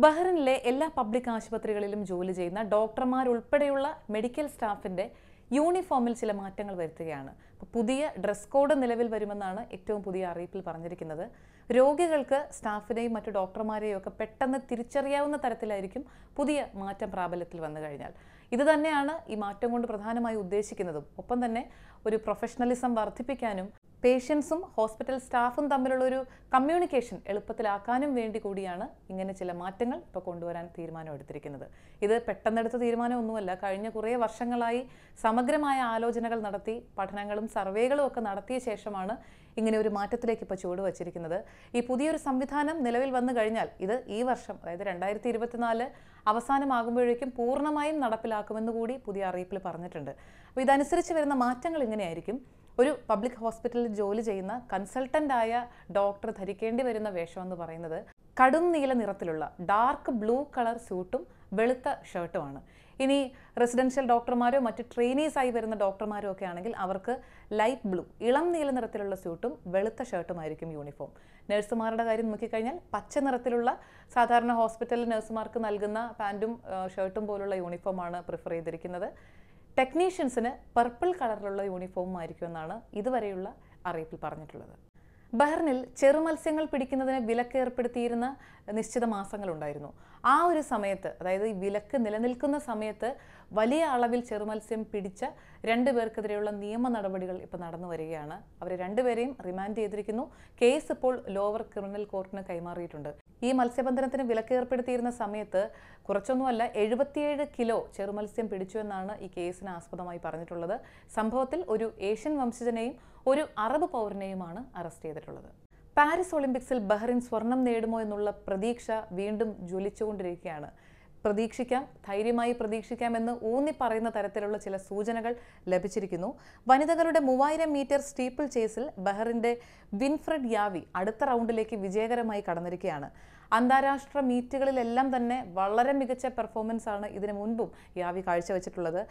ബഹ്റിനിലെ എല്ലാ പബ്ലിക് ആശുപത്രികളിലും ജോലി ചെയ്യുന്ന ഡോക്ടർമാരുൾപ്പെടെയുള്ള മെഡിക്കൽ സ്റ്റാഫിന്റെ യൂണിഫോമിൽ ചില മാറ്റങ്ങൾ വരുത്തുകയാണ്. പുതിയ ഡ്രസ് കോഡ് നിലവിൽ വരുമെന്നാണ് ഏറ്റവും പുതിയ അറിയിപ്പിൽ പറഞ്ഞിരിക്കുന്നത്. രോഗികൾക്ക് സ്റ്റാഫിനെയും മറ്റു ഡോക്ടർമാരെയും ഒക്കെ പെട്ടെന്ന് തിരിച്ചറിയാവുന്ന തരത്തിലായിരിക്കും പുതിയ മാറ്റം പ്രാബല്യത്തിൽ വന്നു കഴിഞ്ഞാൽ. ഇത് തന്നെയാണ് ഈ മാറ്റം കൊണ്ട് പ്രധാനമായി ഉദ്ദേശിക്കുന്നതും. ഒപ്പം തന്നെ ഒരു പ്രൊഫഷണലിസം വർദ്ധിപ്പിക്കാനും പേഷ്യൻസും ഹോസ്പിറ്റൽ സ്റ്റാഫും തമ്മിലുള്ള ഒരു കമ്മ്യൂണിക്കേഷൻ എളുപ്പത്തിലാക്കാനും വേണ്ടി കൂടിയാണ് ഇങ്ങനെ ചില മാറ്റങ്ങൾ ഇപ്പോൾ കൊണ്ടുവരാൻ തീരുമാനമെടുത്തിരിക്കുന്നത്. ഇത് പെട്ടെന്നെടുത്ത തീരുമാനമൊന്നുമല്ല. കഴിഞ്ഞ കുറേ വർഷങ്ങളായി സമഗ്രമായ ആലോചനകൾ നടത്തി പഠനങ്ങളും സർവേകളും ഒക്കെ നടത്തിയ ശേഷമാണ് ഇങ്ങനെ ഒരു മാറ്റത്തിലേക്ക് ഇപ്പോൾ ചുവടുവച്ചിരിക്കുന്നത്. ഈ പുതിയൊരു സംവിധാനം നിലവിൽ വന്നു കഴിഞ്ഞാൽ ഇത് ഈ വർഷം, അതായത് 2024 അവസാനമാകുമ്പോഴേക്കും പൂർണ്ണമായും നടപ്പിലാക്കുമെന്ന് കൂടി പുതിയ അറിയിപ്പിൽ പറഞ്ഞിട്ടുണ്ട്. അപ്പോൾ ഇതനുസരിച്ച് വരുന്ന മാറ്റങ്ങൾ ഇങ്ങനെയായിരിക്കും. ഒരു പബ്ലിക് ഹോസ്പിറ്റലിൽ ജോലി ചെയ്യുന്ന കൺസൾട്ടൻ്റായ ഡോക്ടർ ധരിക്കേണ്ടി വരുന്ന വേഷം എന്ന് പറയുന്നത് കടും നീല നിറത്തിലുള്ള ഡാർക്ക് ബ്ലൂ കളർ സ്യൂട്ടും വെളുത്ത ഷർട്ടുമാണ്. ഇനി റെസിഡൻഷ്യൽ ഡോക്ടർമാരോ മറ്റ് ട്രെയിനീസായി വരുന്ന ഡോക്ടർമാരോ ഒക്കെ ആണെങ്കിൽ അവർക്ക് ലൈറ്റ് ബ്ലൂ ഇളം നീല നിറത്തിലുള്ള സ്യൂട്ടും വെളുത്ത ഷർട്ടുമായിരിക്കും യൂണിഫോം. നഴ്സുമാരുടെ കാര്യം നോക്കിക്കഴിഞ്ഞാൽ പച്ച നിറത്തിലുള്ള സാധാരണ ഹോസ്പിറ്റലിൽ നഴ്സുമാർക്ക് നൽകുന്ന പാൻറ്റും ഷർട്ടും പോലുള്ള യൂണിഫോമാണ് പ്രിഫർ ചെയ്തിരിക്കുന്നത്. ടെക്നീഷ്യൻസിന് പർപ്പിൾ കളറിലുള്ള യൂണിഫോം ആയിരിക്കുമെന്നാണ് ഇതുവരെയുള്ള അറിയിപ്പിൽ പറഞ്ഞിട്ടുള്ളത്. ബഹ്റിനിൽ ചെറുമത്സ്യങ്ങൾ പിടിക്കുന്നതിന് വിലക്ക് ഏർപ്പെടുത്തിയിരുന്ന നിശ്ചിത മാസങ്ങളുണ്ടായിരുന്നു. ആ ഒരു സമയത്ത്, അതായത് ഈ വിലക്ക് നിലനിൽക്കുന്ന സമയത്ത് വലിയ അളവിൽ ചെറുമത്സ്യം പിടിച്ച 2 പേർക്കെതിരെയുള്ള നിയമ നടപടികൾ ഇപ്പോൾ നടന്നു വരികയാണ്. അവരെ 2 പേരെയും റിമാൻഡ് ചെയ്തിരിക്കുന്നു. കേസ് ഇപ്പോൾ ലോവർ ക്രിമിനൽ കോർട്ടിന് കൈമാറിയിട്ടുണ്ട്. ഈ മത്സ്യബന്ധനത്തിന് വിലക്ക് ഏർപ്പെടുത്തിയിരുന്ന സമയത്ത് കുറച്ചൊന്നുമല്ല 77 കിലോ ചെറുമത്സ്യം പിടിച്ചു എന്നാണ് ഈ കേസിന് ആസ്പദമായി പറഞ്ഞിട്ടുള്ളത്. സംഭവത്തിൽ ഒരു ഏഷ്യൻ വംശജനെയും ഒരു അറബ് പൗരനെയുമാണ് അറസ്റ്റ് ചെയ്തിട്ടുള്ളത്. പാരീസ് ഒളിമ്പിക്സിൽ ബഹ്റിൻ സ്വർണം നേടുമോ എന്നുള്ള പ്രതീക്ഷ വീണ്ടും ജ്വലിച്ചുകൊണ്ടിരിക്കുകയാണ്. പ്രതീക്ഷിക്കാം, ധൈര്യമായി പ്രതീക്ഷിക്കാമെന്ന് ഊന്നി പറയുന്ന തരത്തിലുള്ള ചില സൂചനകൾ ലഭിച്ചിരിക്കുന്നു. വനിതകളുടെ 3000 മീറ്റർ സ്റ്റീപ്പിൾ ചേസിൽ ബഹ്റിൻ്റെ വിൻഫ്രഡ് യാവി അടുത്ത റൗണ്ടിലേക്ക് വിജയകരമായി കടന്നിരിക്കുകയാണ്. അന്താരാഷ്ട്ര മീറ്റുകളിലെല്ലാം തന്നെ വളരെ മികച്ച പെർഫോമൻസ് ആണ് ഇതിനു മുൻപും യാവി കാഴ്ചവെച്ചിട്ടുള്ളത്.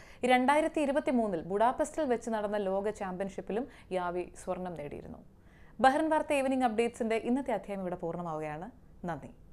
2023 ബുഡാപെസ്റ്റിൽ വെച്ച് നടന്ന ലോക ചാമ്പ്യൻഷിപ്പിലും യാവി സ്വർണം നേടിയിരുന്നു. ബഹ്റിൻ വാർത്ത ഈവനിംഗ് അപ്ഡേറ്റ്സിൻ്റെ ഇന്നത്തെ അധ്യായം ഇവിടെ പൂർണ്ണമാവുകയാണ്. നന്ദി.